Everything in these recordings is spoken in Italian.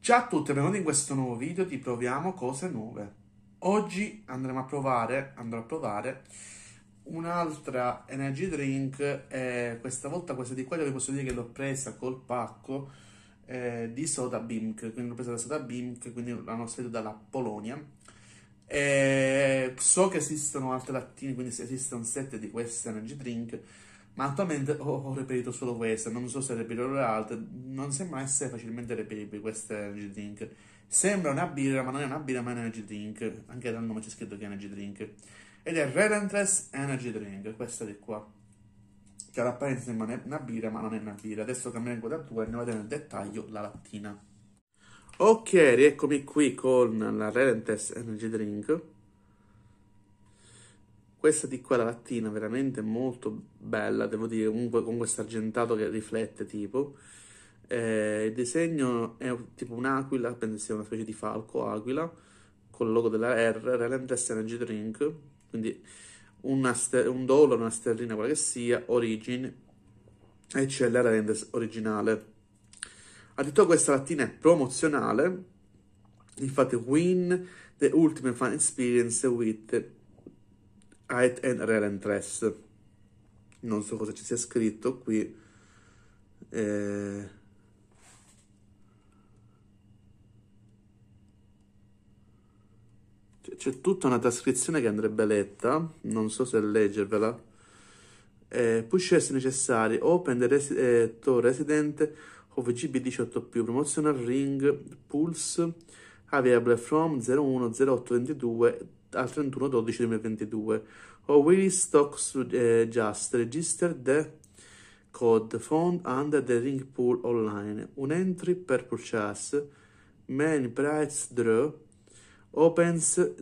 Ciao a tutti, benvenuti in questo nuovo video di Proviamo Cose Nuove. Oggi andrò a provare un'altra energy drink e questa volta questa di qua vi posso dire che l'ho presa col pacco di Soda Bimk, quindi l'ho presa da Soda Bimk, quindi l'hanno spedita dalla Polonia. E so che esistono altre lattine, quindi esiste un set di queste energy drink, ma attualmente ho reperito solo queste, non so se reperirò le altre, non sembrano essere facilmente reperibili queste energy drink. Sembra una birra, ma non è una birra, ma è un energy drink, anche dal nome c'è scritto che è energy drink. Ed è Relentless Energy Drink, questa di qua, che all'apparenza sembra una birra, ma non è una birra. Adesso cambieremo inquadratura e andiamo a vedere nel dettaglio la lattina. Ok, rieccomi qui con la Relentless Energy Drink. Questa di qua, la lattina, veramente molto bella, devo dire, comunque con questo argentato che riflette tipo. Il disegno è tipo un'aquila, penso sia una specie di falco aquila, con il logo della R, Relentless Energy Drink, quindi un dollaro, una sterlina, quella che sia, Origin, e c'è la Relentless originale. Addirittura questa lattina è promozionale, infatti win the ultimate fun experience with Height and Relentless. Non so cosa ci sia scritto qui. C'è tutta una trascrizione che andrebbe letta, non so se leggervela. Push se necessari, open the to resident of GB18+, promotional ring pulse available from 01/08/22 al 31/12/2022. Or will stocks just register the code found under the ring pool online. Un entry per purchase, main price draw, opens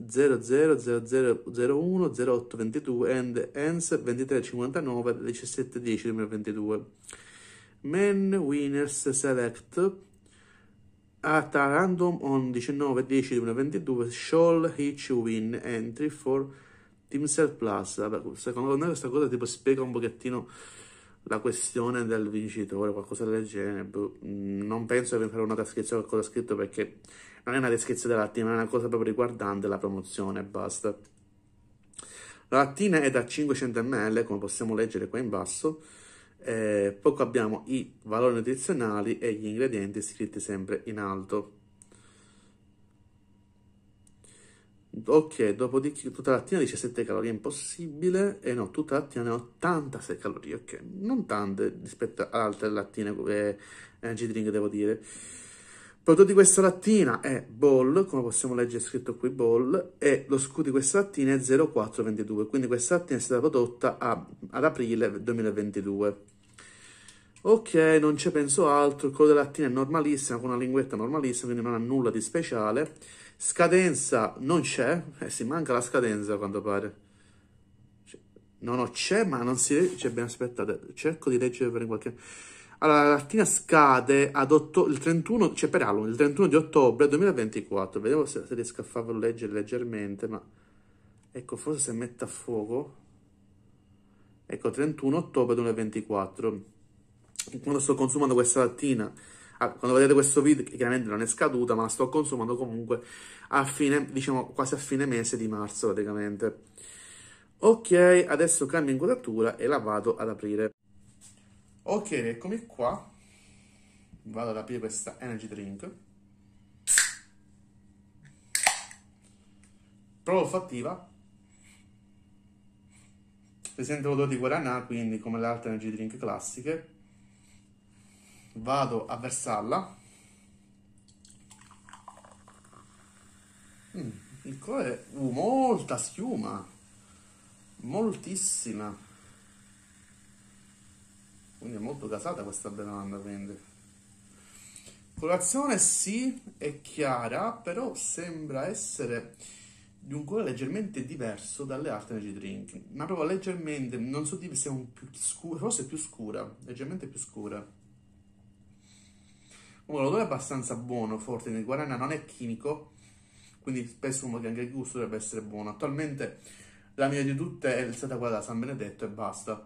0000010822 and ends 23:59 17/10/2022. Men winners select at a random on 19/10/2022 shall each win entry for Teamcell Plus. Vabbè, secondo me questa cosa tipo spiega un pochettino la questione del vincitore, qualcosa del genere. Non penso che farò una descrizione di cosa è scritto, perché non è una descrizione della lattina, è una cosa proprio riguardante la promozione e basta. La lattina è da 500 ml, come possiamo leggere qua in basso. Poi abbiamo i valori nutrizionali e gli ingredienti scritti sempre in alto. Ok, dopodiché tutta la lattina 17 calorie, impossibile, e no, tutta la lattina ne ha 86 calorie, ok, non tante rispetto ad altre lattine energy drink, devo dire. Il prodotto di questa lattina è Ball, come possiamo leggere scritto qui Ball, e lo scudo di questa lattina è 0422, quindi questa lattina è stata prodotta ad aprile 2022. Ok, non ci penso altro, il colore della lattina è normalissima, con una linguetta normalissima, quindi non ha nulla di speciale. Scadenza non c'è, si manca la scadenza a quanto pare. No, c'è, ma non si legge, ben aspettate, cerco di leggere per qualche... Allora, la lattina scade il 31, cioè per Halloween, il 31 di ottobre 2024. Vediamo se riesco a farvelo leggere leggermente, ma... Ecco, forse se mette a fuoco... Ecco, 31 ottobre 2024. Quando sto consumando questa lattina, quando vedete questo video, chiaramente non è scaduta, ma la sto consumando comunque a fine, diciamo, quasi a fine mese di marzo praticamente. Ok, adesso cambio inquadratura e la vado ad aprire. Ok, eccomi qua. Vado ad aprire questa energy drink. Prova olfattiva. Presente l'odore di guaranà, quindi come le altre energy drink classiche. Vado a versarla. Il colore, molta schiuma, moltissima, quindi è molto gasata questa bevanda, quindi. Colorazione sì, è chiara, però sembra essere di un colore leggermente diverso dalle altre energy drink, ma proprio leggermente, non so dire se è un più scura, forse è più scura, leggermente più scura. Comunque l'odore è abbastanza buono, forte, il guarana non è chimico, quindi presumo che anche il gusto dovrebbe essere buono. Attualmente la mia di tutte è stata quella da San Benedetto e basta.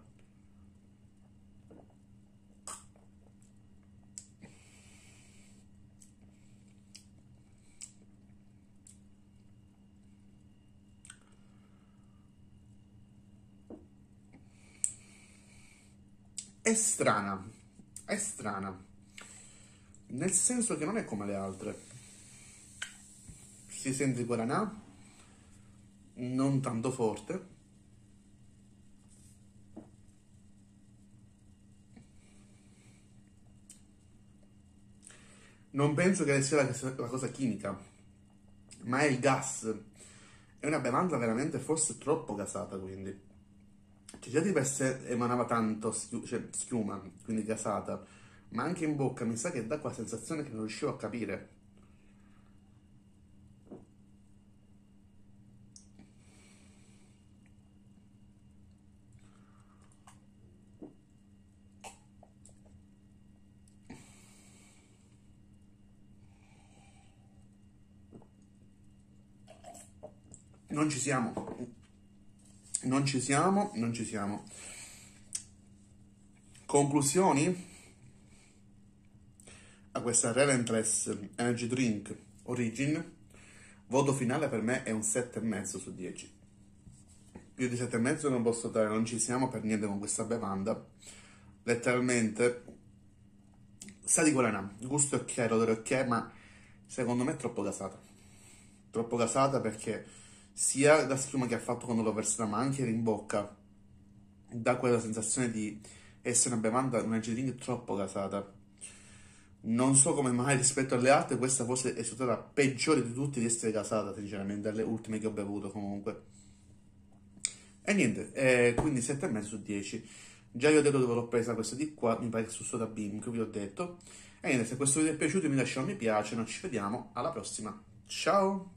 è strana, nel senso che non è come le altre. Si sente il guaranà, non tanto forte. Non penso che sia la cosa chimica, ma è il gas. È una bevanda veramente forse troppo gasata, quindi. Cioè, già di per sé emanava tanto cioè, schiuma, quindi gasata, ma anche in bocca mi sa che dà quella sensazione che non riuscivo a capire. Non ci siamo. Non ci siamo, non ci siamo. Conclusioni? A questa Relentless Energy Drink Origin, voto finale per me è un 7,5 su 10. Più di 7,5 non posso dare, non ci siamo per niente con questa bevanda. Letteralmente, sa di guaranà, il gusto è ok, l'odore è ok, ma secondo me è troppo gasata. Troppo gasata perché sia la schiuma che ha fatto quando l'ho versata, ma anche in bocca, dà quella sensazione di essere una bevanda, una energy drink troppo gasata. Non so come mai rispetto alle altre questa forse è stata la peggiore di tutte di essere gasata, sinceramente, dalle ultime che ho bevuto comunque. E niente, quindi 7,5 su 10. Già vi ho detto dove l'ho presa questa di qua, mi pare che su Soda Beam, che vi ho detto. E niente, se questo video vi è piaciuto mi lasciate un mi piace, noi ci vediamo alla prossima. Ciao!